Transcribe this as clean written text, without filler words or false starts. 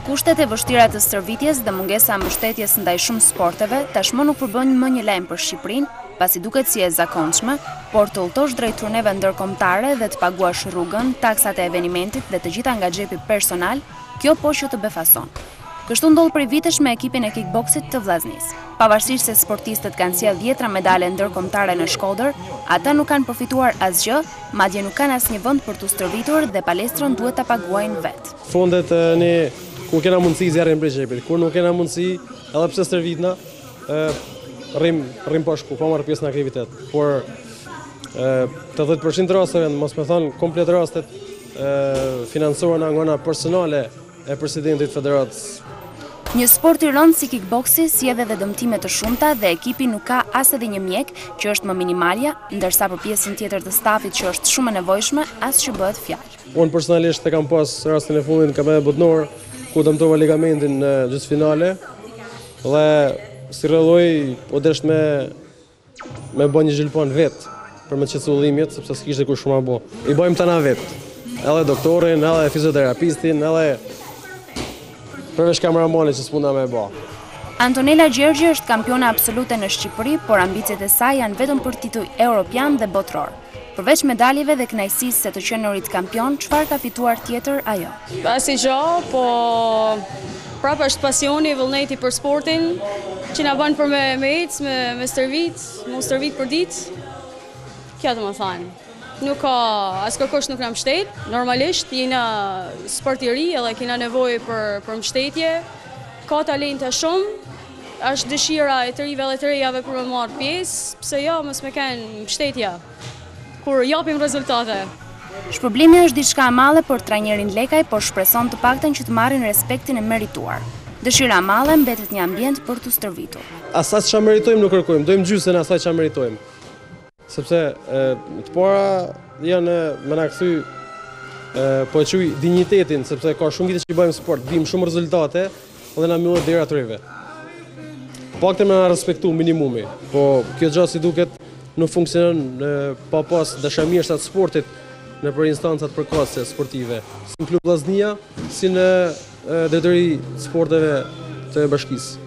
Kushtet e vështira të stërvitjes dhe mungesa e mbështetjes ndaj shumë sporteve tashmë nuk përbën më një lajm për Shqipërinë, pasi duket si e zakonshme, por të udhëtosh drejt turneve ndërkombëtare dhe të paguash rrugën, taksat e evenimentit dhe të gjitha nga xhepi personal, kjo po që të befason. Kështu ndodh prej vitesh me ekipin e kickboksit të Vllaznisë. Pavarësisht se sportistët kanë sjellë 10 medale ndërkombëtare në Shkodër, ata nuk kanë përfituar asgjë, madje nuk kanë asnjë vend për tu stërvitur dhe palestrën duhet ta paguajnë vetë. Fondet ne kur kena mundësi zjarrim prej xhepit, kur nuk kena mundësi, edhe pse stërvitna, rrim poshtë pa marrë pjesë në aktivitet. Por 80% rasteve, mos me thonë komplet rastet, financohen nga ana personale e presidentit federatës. Një sport i rëndë si kickboksi sjell edhe dëmtime të shumta dhe ekipi nuk ka as edhe një mjek që është më minimalja, ndërsa për pjesën tjetër të stafit që është shumë e nevojshme, as që bëhet fjalë. Unë personalisht e kam pas rastin e fundit në kampionat botëror, ku dëmtova ligamentin në gjysmëfinale dhe si rrëlloj o desh me bë një gjilpon vetë për me qetësu dhimbjet, sepse s'kishte kush shumë bë. I bëjmë tana vetë, edhe doktorin, edhe fizioterapistin, edhe përveç kameramani që s'puna me bë. Antonela Gjergji është kampione absolute në Shqipëri, por ambicet e saj janë vetëm për titull europian dhe botëror. Përveç medaljeve dhe kënaqësisë se të qenurit kampion, çfarë ka fituar tjetër ajo? Asnjë gjë, po prapë është pasioni, vullneti për sportin, që na bën për me ecë, me stërvit, mos stërvit për ditë. Kjo do të thënë. Nuk ka, as kërkosh nuk na mbështet, normalisht jena sport i ri edhe kena nevojë për mbështetje, ka talente shumë, është dëshira e të rive dhe të rejave për me marrë pjesë, pse jo, mos me kenë mbështetje, kur japim rezultate. Shpërblimi është diçka e madhe për trajnerin Lekaj, por shpreson të paktën që të marrin respektin e merituar. Dëshira e madhe mbetet një ambient për të stërvitur. Asaj çfarë meritojmë nuk kërkojmë, dojmë gjysmën e asaj çfarë meritojmë. Sepse të para janë me na kthy po e quaj dinjitetin, sepse ka shumë vite që bëjmë sport, vim shumë rezultate dhe na mbyllet dera të rive. Paktën me na respektu minimumi, po kjo gjë si duket nuk funksionon pa pas dashamirësat të sportit në për instancat përkatëse sportive, si në klub Vllaznia, si në drejtori sporteve të bashkisë.